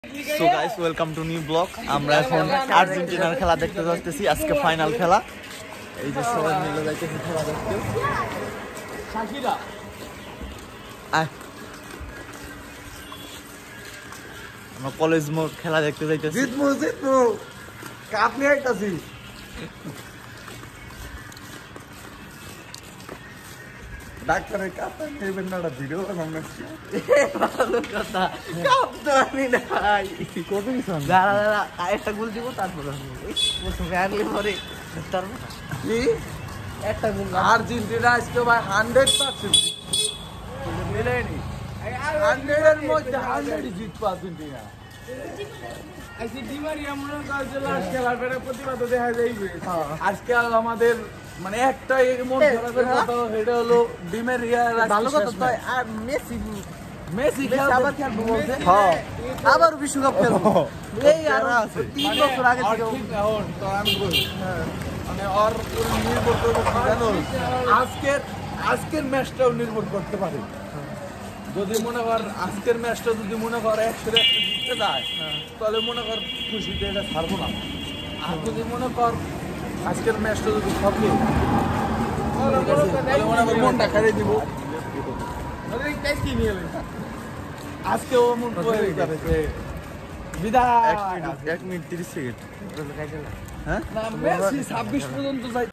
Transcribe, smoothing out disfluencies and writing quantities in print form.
So guys welcome to new blog. আমরা এখন আর্জেন্টিনার খেলা দেখতে যাচ্ছি। আজকে ফাইনাল খেলা। এই যে সবাই মিলে যাইতেছি খেলা দেখতে। শাকিরা আমরা কলেজ মোড় খেলা দেখতে যাইতেছি। জিতমু কাপ নিয়ে আইতাছি। ডাক্তারের কাপ নেবেন না, ভিডিও বানাচ্ছি। ভালো কথা, কাপ তো আনি নাই। কত কিছু দাঁড়া দাঁড়া একটা গোল দিব তারপর পরে একটা গোল। আর্জেন্টিনা আজকে ভাই 100% মিলেনি। 100 এর মধ্যে 100 জিতবে আর্জেন্টিনা। আজকে আমাদের মানে একটাই মন খারাপের কথা, সেটা হলো ডিমেরিয়া। ভালো কথা তো। আর মেসি মেসি আবার খেলবো বলছে। হ্যাঁ আবার বিশ্বকাপ খেলবো। এই আর আছে 3 বছর আগে থেকে এখন তো আমি বলি মানে ওর উপর নির্ভর করবে জানো। আজকের ম্যাচটাও নির্ভর করতে পারে। যদি মনে কর আজকের ম্যাচটা যদি মনে কর 100 জিততে যায়, তাহলে মনে কর খুশিতে এটা ছাড়বো না। আর যদি মনে কর আজকের ম্যাচটা যদি থাকে, তাহলে মনে কর মনটা খাইয়ে দিব। আজকেও মন করে যাবে বিদায়। 1 মিনিট 30 সেকেন্ড। হ্যাঁ, মেসি 26 পর্যন্ত যাই।